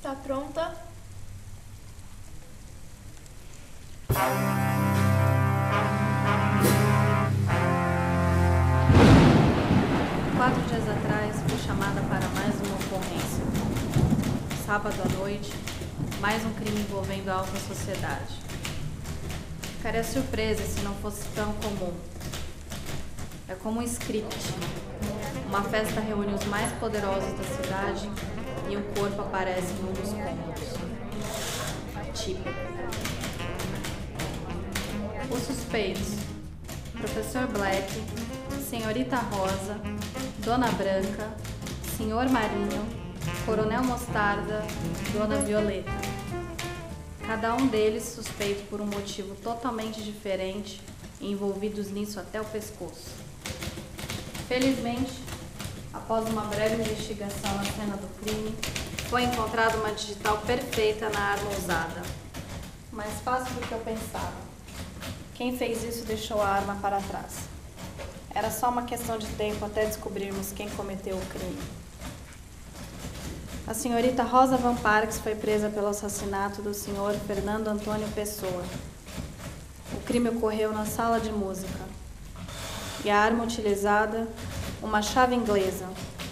Está pronta? Quatro dias atrás, fui chamada para mais uma ocorrência. Sábado à noite, mais um crime envolvendo a alta sociedade. Ficaria surpresa se não fosse tão comum. É como um script. Uma festa reúne os mais poderosos da cidade e um corpo aparece em um dos cômodos. Típico. Os suspeitos: Professor Black, Senhorita Rosa, Dona Branca, Senhor Marinho, Coronel Mostarda, Dona Violeta. Cada um deles suspeito por um motivo totalmente diferente e envolvidos nisso até o pescoço. Felizmente, após uma breve investigação na cena do crime, foi encontrada uma digital perfeita na arma usada. Mais fácil do que eu pensava. Quem fez isso deixou a arma para trás. Era só uma questão de tempo até descobrirmos quem cometeu o crime. A senhorita Rosa Van Parks foi presa pelo assassinato do senhor Fernando Antônio Pessoa. O crime ocorreu na sala de música. E a arma utilizada, uma chave inglesa.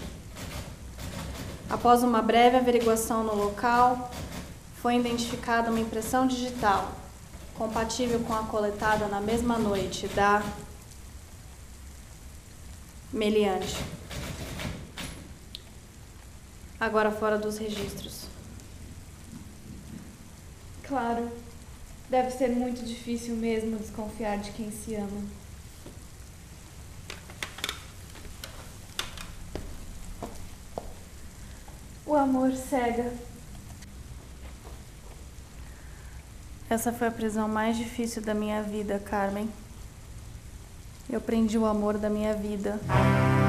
Após uma breve averiguação no local, foi identificada uma impressão digital, compatível com a coletada na mesma noite da meliante. Agora fora dos registros. Claro, deve ser muito difícil mesmo desconfiar de quem se ama. O amor cega. Essa foi a prisão mais difícil da minha vida, Carmen. Eu prendi o amor da minha vida.